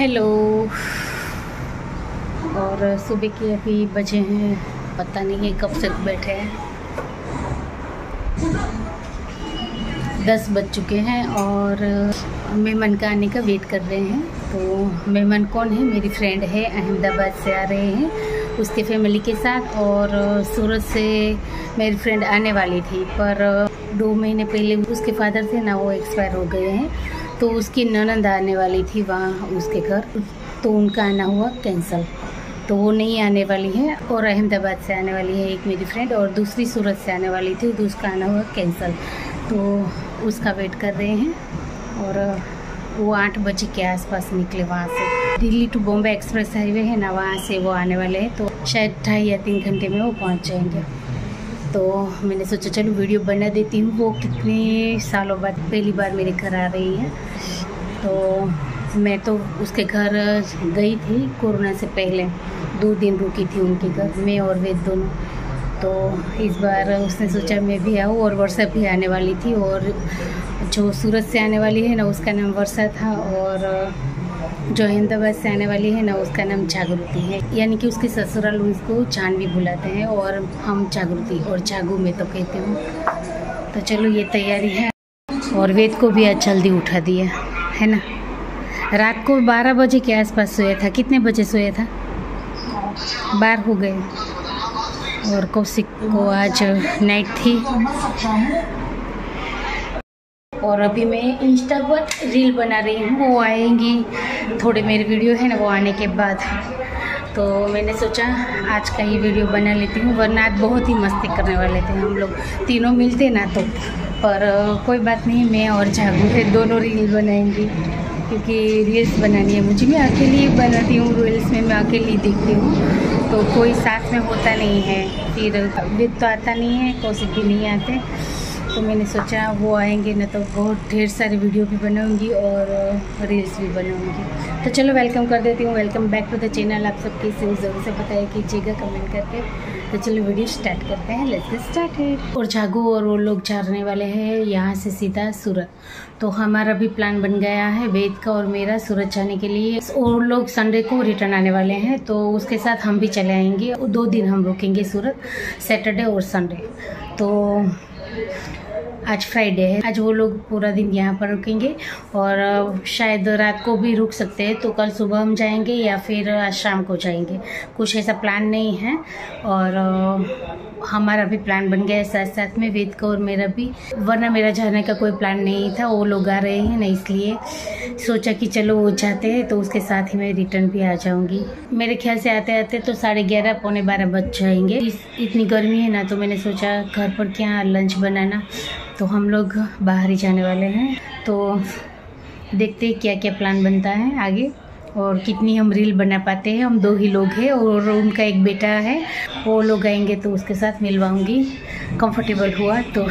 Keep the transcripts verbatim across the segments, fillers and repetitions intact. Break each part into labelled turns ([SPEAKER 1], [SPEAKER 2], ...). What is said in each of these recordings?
[SPEAKER 1] Hello. और सुबह के अभी बजे हैं, पता नहीं है कब से बैठे हैं, दस बज चुके हैं और मेहमान का आने का वेट कर रहे हैं। तो मेहमान कौन है? मेरी फ्रेंड है, अहमदाबाद से आ रहे हैं उसके फैमिली के साथ। और सूरत से मेरी फ्रेंड आने वाली थी, पर दो महीने पहले उसके फादर थे ना, वो एक्सपायर हो गए हैं। तो उसकी ननद आने वाली थी वहाँ उसके घर, तो उनका आना हुआ कैंसिल, तो वो नहीं आने वाली है। और अहमदाबाद से आने वाली है एक मेरी फ्रेंड, और दूसरी सूरत से आने वाली थी, तो उसका आना हुआ कैंसिल, तो उसका वेट कर रहे हैं। और वो आठ बजे के आसपास निकले वहाँ से। Delhi to Bombay express highway है ना, वहाँ से वो आने वाले हैं, तो शायद ढाई या तीन घंटे में वो पहुँच जाएंगे। तो मैंने सोचा चलो वीडियो बना देती हूँ। वो कितने सालों बाद पहली बार मेरे घर आ रही है। तो मैं तो उसके घर गई थी कोरोना से पहले, दो दिन रुकी थी उनके घर, मैं और वे दोनों। तो इस बार उसने सोचा मैं भी आऊँ, और वर्षा भी आने वाली थी। और जो सूरत से आने वाली है ना, उसका नाम वर्षा था, और जो अहमदाबाद से आने वाली है ना, उसका नाम जागृति है। यानी कि उसके ससुराल उसको जानवी बुलाते हैं, और हम जागृति और जागू में तो कहते हूँ। तो चलो ये तैयारी है। और वेद को भी आज जल्दी उठा दिया है ना, रात को बारह बजे के आसपास सोया था। कितने बजे सोया था? बारह हो गए। और कौशिक को आज नाइट थी। और अभी मैं इंस्टा पर रील बना रही हूँ, वो आएंगी थोड़े मेरे वीडियो है ना, वो आने के बाद। तो मैंने सोचा आज का ये वीडियो बना लेती हूँ, वरना आज बहुत ही मस्ती करने वाले थे हम लोग तीनों मिलते ना। तो पर कोई बात नहीं, मैं और जागू है दोनों रील बनाएंगी, क्योंकि रील्स बनानी है मुझे। मैं अकेली बनाती हूँ रील्स में, मैं अकेली देखती हूँ, तो कोई साथ में होता नहीं है। फिर विद तो आता नहीं है, कौशिक भी नहीं आते। तो मैंने सोचा वो आएंगे ना, तो बहुत ढेर सारी वीडियो भी बनाऊंगी और रील्स भी बनाऊंगी। तो चलो वेलकम कर देती हूँ। Welcome back to the channel. आप सब कैसे ज़रूर से बताया कीजिएगा कमेंट करके। तो चलो वीडियो स्टार्ट करते हैं, लेट्स गेट स्टार्टेड। और जागू और वो लोग जाने वाले हैं यहाँ से सीधा सूरत। तो हमारा भी प्लान बन गया है वेद का और मेरा सूरत जाने के लिए। और लोग संडे को रिटर्न आने वाले हैं, तो उसके साथ हम भी चले आएंगे। दो दिन हम रुकेंगे सूरत, सैटरडे और संडे। तो आज फ्राइडे है, आज वो लोग पूरा दिन यहाँ पर रुकेंगे, और शायद रात को भी रुक सकते हैं। तो कल सुबह हम जाएंगे या फिर आज शाम को जाएंगे, कुछ ऐसा प्लान नहीं है। और हमारा भी प्लान बन गया है साथ साथ में, वेद का और मेरा भी। वरना मेरा जाने का कोई प्लान नहीं था, वो लोग आ रहे हैं ना, इसलिए सोचा कि चलो वो जाते हैं, तो उसके साथ ही मैं रिटर्न भी आ जाऊंगी। मेरे ख्याल से आते आते तो साढ़े ग्यारह पौने बारह बज जाएंगे। इस इतनी गर्मी है ना, तो मैंने सोचा घर पर क्या लंच बनाना, तो हम लोग बाहर ही जाने वाले हैं। तो देखते हैं क्या क्या प्लान बनता है आगे, और कितनी हम रील बना पाते हैं। हम दो ही लोग हैं, और उनका एक बेटा है, वो लोग आएंगे तो उसके साथ मिलवाऊंगी, कंफर्टेबल हुआ तो।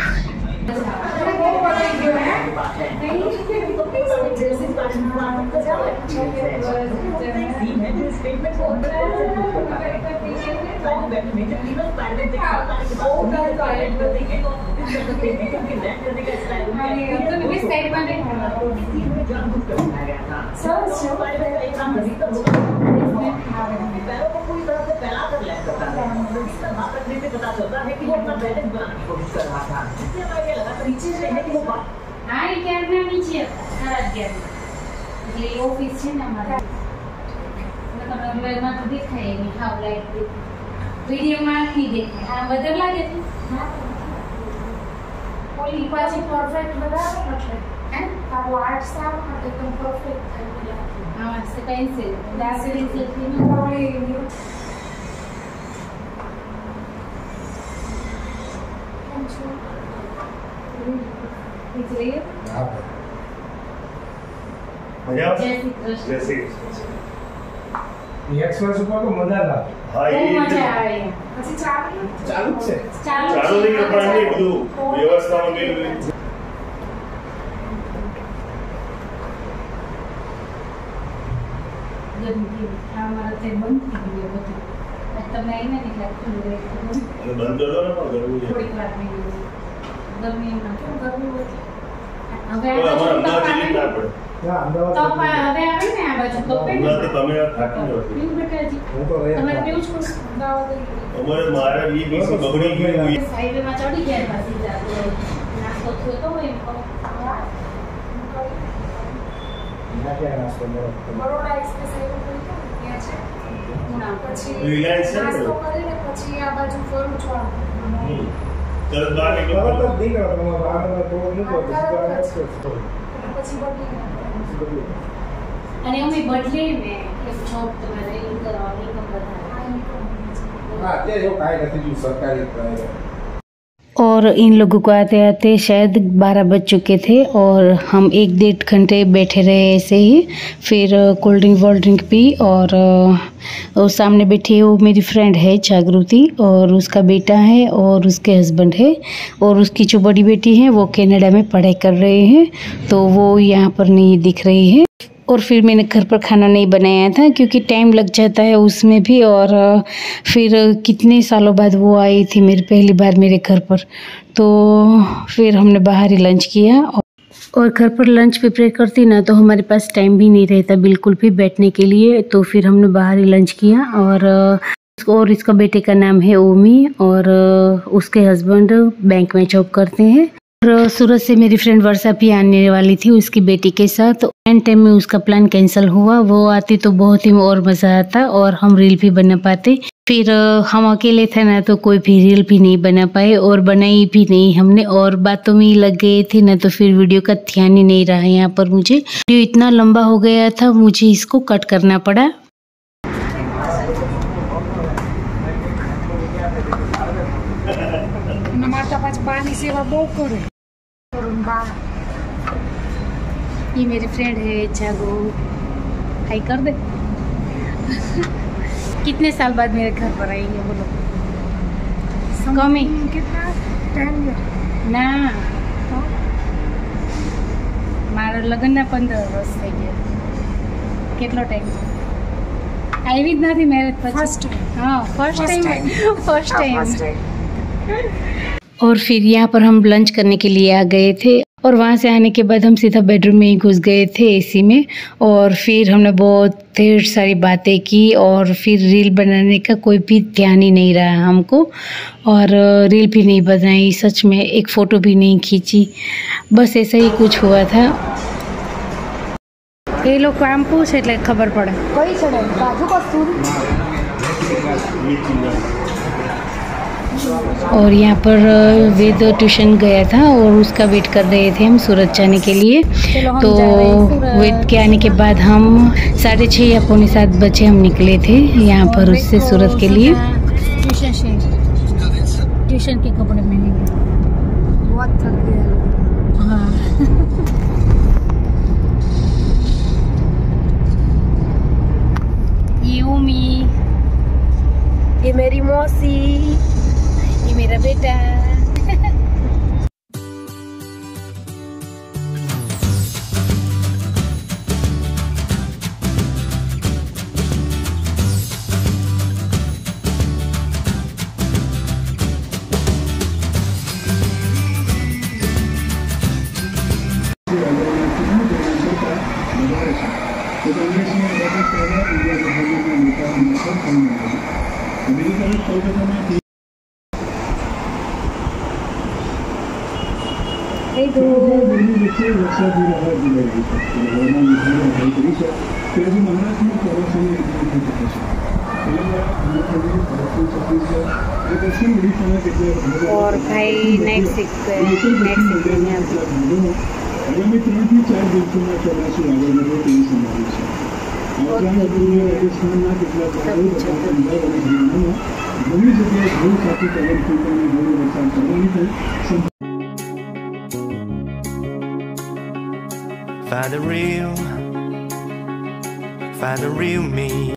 [SPEAKER 1] ऑफिस है ना हमारा, मतलब तो देखाय नहीं, हाँ लाइट वीडियो में नहीं देखाय, हाँ बदल लागे हाँ कोई पास परफेक्ट बता मतलब हैं का व्हाट्सएप एकदम परफेक्ट है। हाँ से पेंसिल दासरी से तीन कोई इधर ये
[SPEAKER 2] मजा जैसे ये एक्सप्रेस ऊपर को मजा था।
[SPEAKER 3] हाँ ये
[SPEAKER 1] मजा आया।
[SPEAKER 3] अच्छा चालू चालू से
[SPEAKER 1] चालू
[SPEAKER 3] चालू नहीं कर पाएंगे, બધું વ્યવસ્થામાં મેળવી
[SPEAKER 1] ગંદી અમારા તે બંધ થઈ ગયું બધું। તમને એને નહીં લાગતું
[SPEAKER 3] અને બંધ કરો ને, પણ ગરમી છે
[SPEAKER 1] થોડીક વાર થઈ ગઈ ગરમી માં કેમ ગરમી હોય। હવે
[SPEAKER 3] અમારા અમદાવાદ જેવી ના પડે।
[SPEAKER 2] ના અમદાવાદ
[SPEAKER 1] તો હવે આવે ને આ બાજુ તો પે
[SPEAKER 3] હમણાં તો તમે આ થાકી જાઓ છો.
[SPEAKER 1] પીવું બેટાજી
[SPEAKER 2] હું તો રહ્યા
[SPEAKER 1] તમારે પીવું છે અમદાવાદ
[SPEAKER 3] અમારે મારા ઈ બીસી બગડી ગઈ હોય.
[SPEAKER 1] હાઈવે માં ચડી ગયા પાછી જાતે નાસ્તો થયો તો એમ કહું
[SPEAKER 2] ના કે નાસ્તો મળો
[SPEAKER 4] બરોડા એક્સપ્રેસ હાઈવે પર ત્યાં છે પછી
[SPEAKER 3] રિલાયન્સ છે ને?
[SPEAKER 4] નાસ્તો કરીને પછી આ બાજુ ફરું છું
[SPEAKER 3] હમ. તરત બહાર નીકળો.
[SPEAKER 2] તરત જ નીકળો તમે બહાર થોડું મૂકો પછી તો આ એક્સપ્રેસ
[SPEAKER 4] પછી બદલી
[SPEAKER 1] અને અમે બદલે ને કે જોબ તમારે એ કરવાની ઇન્કમ વધારે
[SPEAKER 2] હા અત્યારે એવું કાંઈ નથી જો સરકારી પ્રાઇવેટ
[SPEAKER 1] और इन लोगों को आते आते शायद बारह बज चुके थे और हम एक डेढ़ घंटे बैठे रहे ऐसे ही। फिर कोल्ड ड्रिंक वोल्ड ड्रिंक पी और, और सामने बैठी है वो मेरी फ्रेंड है जागृति और उसका बेटा है और उसके हस्बैंड है और उसकी जो बड़ी बेटी है वो कनाडा में पढ़ाई कर रहे हैं तो वो यहाँ पर नहीं दिख रही है। और फिर मैंने घर पर खाना नहीं बनाया था क्योंकि टाइम लग जाता है उसमें भी और फिर कितने सालों बाद वो आई थी मेरी पहली बार मेरे घर पर तो फिर हमने बाहर ही लंच किया। और घर पर लंच प्रिपेयर करती ना तो हमारे पास टाइम भी नहीं रहता बिल्कुल भी बैठने के लिए तो फिर हमने बाहर ही लंच किया। और और इसका बेटे का नाम है ओमी और उसके हस्बैंड बैंक में जॉब करते हैं। और सूरत से मेरी फ्रेंड वर्षा भी आने वाली थी उसकी बेटी के साथ। एंड टाइम में उसका प्लान कैंसिल हुआ, वो आती तो बहुत ही और मज़ा आता और हम रील भी बना पाते। फिर हम अकेले थे ना तो कोई भी रील भी नहीं बना पाए और बनाई भी नहीं हमने और बातों में ही लग गए थे ना तो फिर वीडियो का ध्यान ही नहीं रहा। यहाँ पर मुझे वीडियो इतना लंबा हो गया था मुझे इसको कट करना पड़ा।
[SPEAKER 4] માતા પાછ બાની સેવા બહુ કરે બા
[SPEAKER 1] ये मेरी फ्रेंड है जागो, हाई कर दे। कितने साल बाद मेरे घर पर आई है बोलो? कम ही
[SPEAKER 4] કેટલા ટાઈમ
[SPEAKER 1] ના મારા લગ્નના પંદર વર્ષ થઈ ગયા। કેટલો ટાઈમ આવી જ નથી મેરેજ પછી?
[SPEAKER 4] ફર્સ્ટ
[SPEAKER 1] हाँ first
[SPEAKER 4] First
[SPEAKER 1] time
[SPEAKER 4] time.
[SPEAKER 1] First time.
[SPEAKER 4] First time
[SPEAKER 1] और फिर यहाँ पर हम लंच करने के लिए आ गए थे और वहाँ से आने के बाद हम सीधा बेडरूम में ही घुस गए थे एसी में और फिर हमने बहुत ढेर सारी बातें की और फिर रील बनाने का कोई भी ध्यान ही नहीं रहा हमको और रील भी नहीं बनाई, सच में एक फ़ोटो भी नहीं खींची, बस ऐसा ही कुछ हुआ था। ये लोग काम पूछ એટલે ખબર પડે।
[SPEAKER 4] કઈ છે બાજુ કસ્તુરી
[SPEAKER 1] और यहाँ पर वेद ट्यूशन गया था और उसका वेट कर रहे थे हम सूरत जाने के लिए। तो वेद के आने के बाद हम साढ़े छः या पौने सात बजे हम निकले थे यहाँ पर उससे सूरत के लिए। ट्यूशन से ट्यूशन के कपड़े में
[SPEAKER 4] बहुत थक गया।
[SPEAKER 1] हाँ ये उमी,
[SPEAKER 4] ये मेरी मौसी,
[SPEAKER 1] ये मेरा बेटा। और भाई नाइट शिफ्ट पे नाइट शिफ्ट में
[SPEAKER 5] आगामी ત્રણથી ચાર દિવસોમાં ચોમાસું આગળ વધે તેવી સંભાવના છે। આ ઉપરાંત પૂર્વ રાજસ્થાનના કેટલાક ભાગો તથા પંજાબ અને હરિયાણામાં ઘણી જગ્યાએ ધૂળ સાથે પવનફૂંક અને ભારે વરસાદ થવાની પણ સંભાવના।
[SPEAKER 6] Find the real, find the real me.